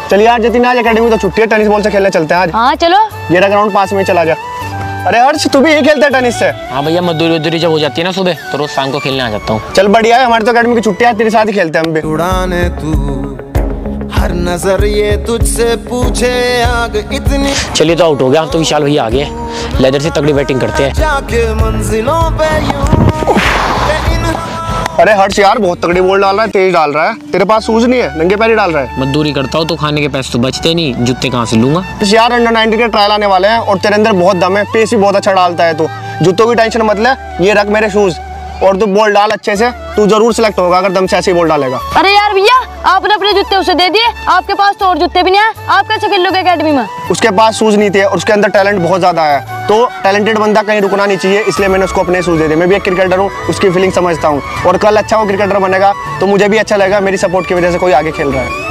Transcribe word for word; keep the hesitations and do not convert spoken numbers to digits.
चलिए यार जतिन, आज एकेडमी तो छुट्टी है, टेनिस बॉल से खेलने चलते हैं आज। हाँ चलो। ये ग्राउंड पास में, चला जा। अरे हर्ष, तू भी यही खेलता है टेनिस से? हाँ भैया, मजदूरी वजदूरी जब हो जाती है ना सुबह, तो रोज शाम को खेलने आ जाता हूँ। चल बढ़िया है, हमारे तो एकेडमी की छुट्टी है, तेरे साथ ही खेलते हैं हम भी। उड़ाने तू हर नजर ये तुझसे पूछे आग इतनी। चलिए तो आउट हो गया, तो विशाल भैया आ गए, लेदर से तगड़ी बैटिंग करते हैं। जाके मंजिलों पे यूं। अरे हर्ष यार, बहुत तगड़ी बॉल डाल रहा है, तेज डाल रहा है। तेरे पास शूज नहीं है, नंगे पैर ही डाल रहा है। मजदूरी करता हूँ तो खाने के पैसे तो बचते नहीं, जूते कहाँ से लूंगा। यार अंडर नाइनटीन के ट्रायल आने वाले हैं और तेरे अंदर बहुत दम है, पेस भी बहुत अच्छा डालता है। तो जूतों की टेंशन मत ले, ये रख मेरे शूज और तू बॉल डाल अच्छे से, तू जरूर सिलेक्ट होगा अगर दम से ऐसी बॉल डालेगा। अरे यार भैया, आपने अपने जूते उसे दे दिए, आपके पास तो और जूते भी नहीं है, आप कैसे खेल लोगे एकेडमी में? उसके पास शूज नहीं थे और उसके अंदर टैलेंट बहुत ज्यादा है, तो टैलेंटेड बंदा कहीं रुकना नहीं चाहिए, इसलिए मैंने उसको अपने शूज दे दिए। मैं भी एक क्रिकेटर हूँ, उसकी फीलिंग समझता हूँ, और कल अच्छा वो क्रिकेटर बनेगा तो मुझे भी अच्छा लगेगा, मेरी सपोर्ट की वजह से कोई आगे खेल रहा है।